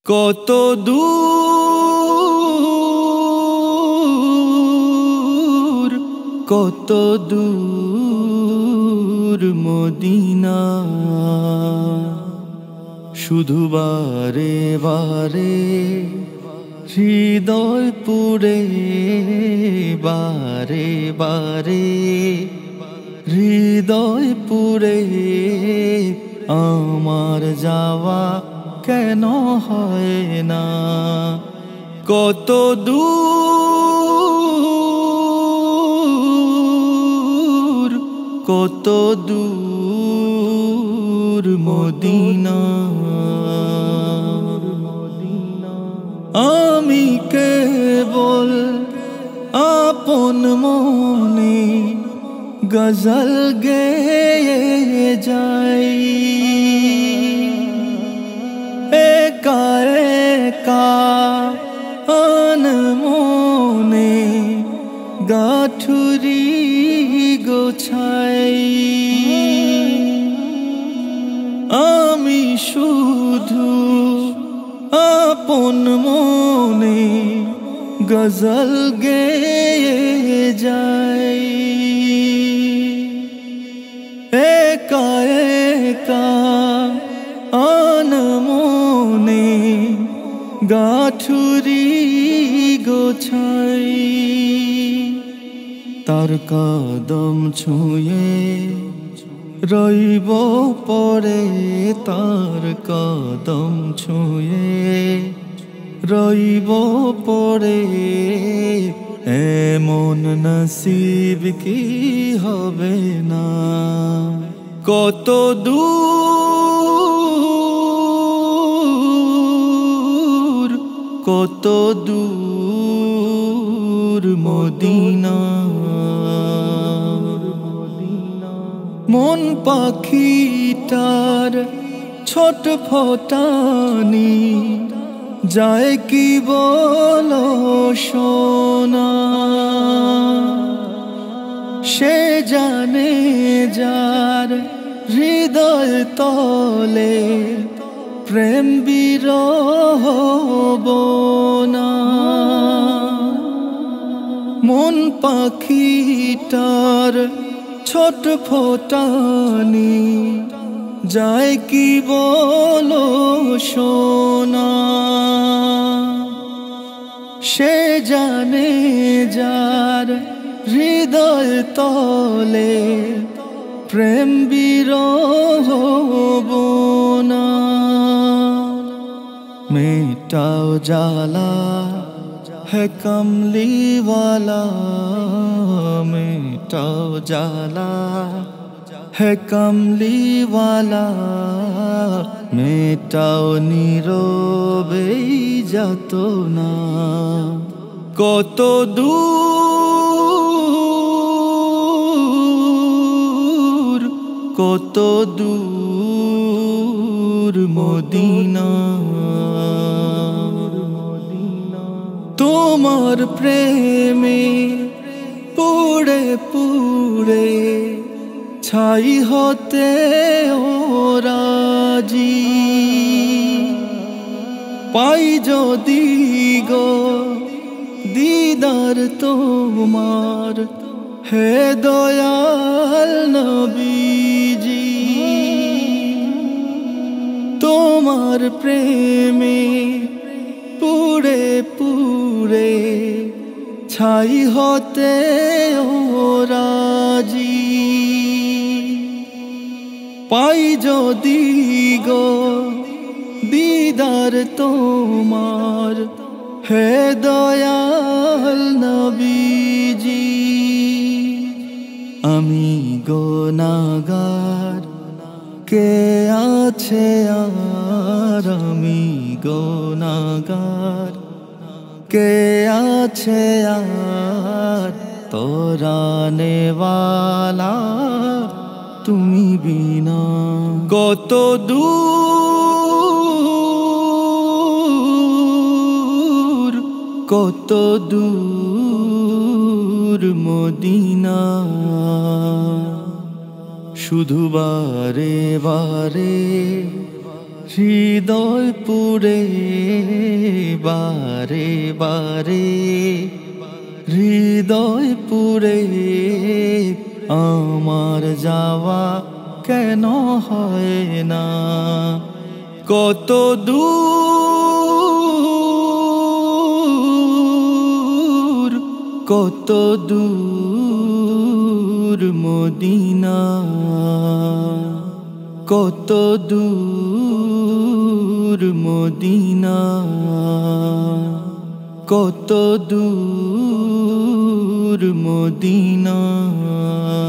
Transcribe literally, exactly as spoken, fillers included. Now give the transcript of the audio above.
কত দূর কত দূর মদিনা, শুধু বারে বারে হৃদয় পুরে, বারে বারে হৃদয় পুরে আমার যাওয়া কেন হয় না। কত দূর কত দূর মদিনা, আমি কেবল আপন মনে গজল গেয়ে যাই, একা একা আনমনে গাঠুরি গোছাই। আমি শুধু আপন মনে গজল গেয়ে যাই, একা একা আনমনে গাঠুরি গোছাই। তার কদম ছুঁয়ে রইব পরে, তার কদম ছুঁয়ে রইব পরে, এমন নসিব কি হবে না। কত দূর কত দূর মদিনা, মন পাখিটার ছোট ফোটানি যায় কি বলো সোনা, সে জানে যার হৃদয় তলে প্রেম বিরহ বনা। মন পাখিটার ছোট ফোটানি যায় কি বলো সোনা, সে জানে যার হৃদয় তলে প্রেম বিরহ বনা। মেটাও জ্বালা है कमली वाला, मेटाओ जाला है कमली वाला, मेटाओ নীরবে যাতনা। কত দূর কত দূর মদিনা, তোমার প্রেমে পুড়ে পুড়ে ছাই হতে ও রাজি, পাই যদি গো দিদার তোমার হে দয়াল নবীজি। তোমার প্রেমে পুড়ে পুড়ে ছাই হতে ও রাজি, পাই যদি গো দিদার তোমার হে দয়াল নবীজি। আমি গুনাহগার কে আছে আর, আমি গুনাহগার কে আছে আর, তোরানে ওয়ালা তুমি বিনা। কত দূর কত দূর মদিনা, শুধু বারে বারে হৃদয় পুরে বারে বারে, হৃদয় পুরে আমার যাওয়া কেন হয় না? কত দূর কত দূর মদিনা, কত দূর মদিনা, কত দূর মদিনা।